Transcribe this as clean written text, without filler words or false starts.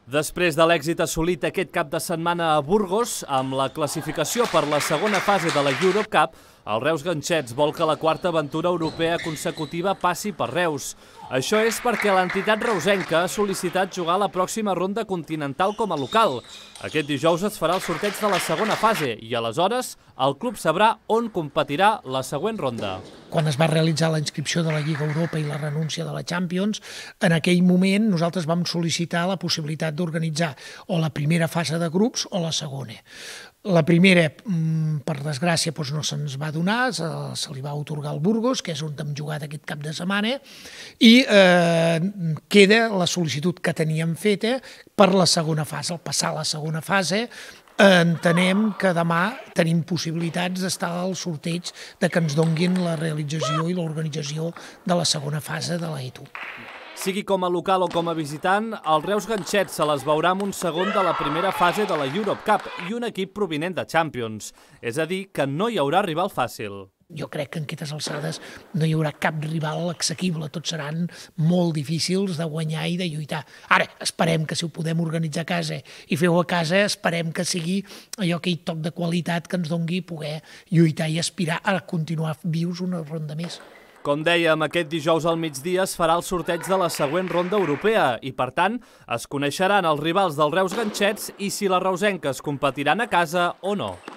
Després de l'èxit assolit aquest cap de setmana a Burgos, amb la classificació per la segona fase de la Europe Cup, el Reus Ganxets vol que la quarta aventura europea consecutiva passi per Reus. Això és perquè l'entitat reusenca ha sol·licitat jugar la pròxima ronda continental com a local. Aquest dijous es farà el sorteig de la segona fase i aleshores el club sabrà on competirà la següent ronda. Quan es va realitzar la inscripció de la Lliga Europa i la renúncia de la Champions, en aquell moment nosaltres vam sol·licitar la possibilitat d'organitzar o la primera fase de grups o la segona. La primera, per desgràcia, no se'ns va donar, se li va atorgar al Burgos, que és on hem jugat aquest cap de setmana, i queda la sol·licitud que teníem feta per la segona fase. Al passar la segona fase, entenem que demà tenim possibilitats d'estar al sorteig de que ens donguin la realització i l'organització de la segona fase de l'ETU. Sigui com a local o com a visitant, el Reus Ganxets se les veurà amb un segon de la primera fase de la Europe Cup i un equip provinent de Champions. És a dir, que no hi haurà rival fàcil. Jo crec que en aquestes alçades no hi haurà cap rival assequible, tots seran molt difícils de guanyar i de lluitar. Ara, esperem que si ho podem organitzar a casa i fer-ho a casa, esperem que sigui allò aquell toc de qualitat que ens doni poder lluitar i aspirar a continuar vius una ronda més. Com dèiem, aquest dijous al migdia es farà el sorteig de la següent ronda europea i, per tant, es coneixeran els rivals del Reus Ganxets i si les reusenques competiran a casa o no.